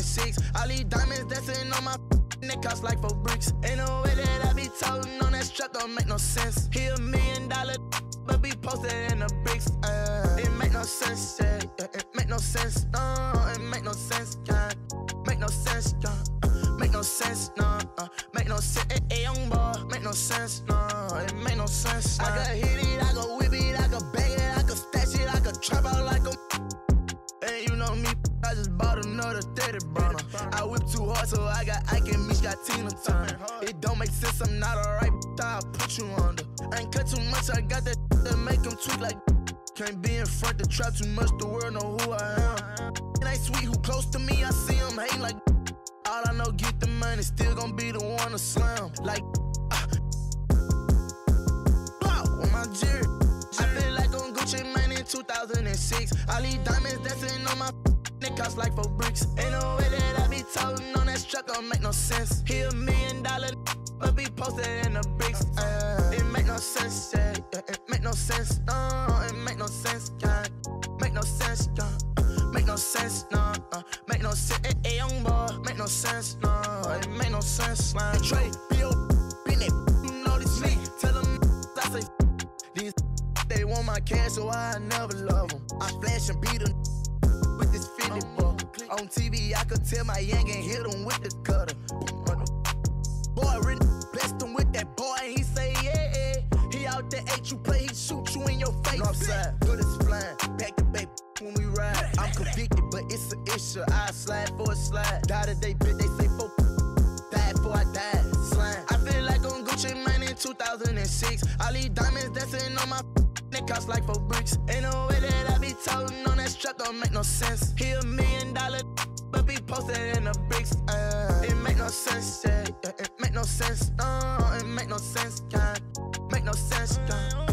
2006. All these diamonds dancing on my neck cost like 4 bricks. Ain't no way that I be toting on that strap, don't make no sense. He $1 million, but be posted in the bricks. It make no sense, yeah. It make no sense, no. It make no sense, yeah. Make no sense, yeah. Make no sense, no. Make no sense, hey, young boy. Make no sense, no. It make no sense. I could hit it, I could whip it, I could bang it, I could stash it, I could trap out like a. And you know me, I just bought another 30 burner. I whip too hard, so I got Ike and Meech got Tina Turner. It don't make sense, I'm not alright, I'll put you under. I ain't cut too much, I got that that make him tweak like. Can't be in front to trap too much, the world know who I am. It ain't sweet who close to me, I see him hating like. All I know, get the money, still gon' be the one to slam. Like, blow on my jerry. I feel like on Gucci Mane in 2006. All these diamonds dancing on my neck cost like 4 bricks. Ain't no way that I be toting on that strap, don't make no sense. He $1 million, but be posted in the bricks. It make no sense, yeah. It make no sense, no. It make no sense, yeah. Make no sense, yeah. Make no sense, no. Make no sense, hey, young boy. Make no sense, no. It make no sense, man. Trey, B.O. Bennett, you know this me. Tell them I say these they want my cash, so I never love them. I flash and beat them with this 50 buck. On TV, I could tell my young and hit him with the cutter. Boy, really blessed him with that boy, and he say, yeah. He out there, ate you play, he shoot you in your face. Northside, bullets flying, back to back when we ride. I'm convicted, but it's an issue. I slide for a slide. Die today, bitch, they say 4. Died before I died. Slime. I feel like on Gucci Mane in 2006. All these diamonds dancing on my neck cost like 4 bricks. Ain't no way that I be toting on that strap, don't make no sense. He $1 million, but be posted in the bricks. It make no sense, yeah. It make no sense, no. It make no sense, yeah. Make no sense, yeah.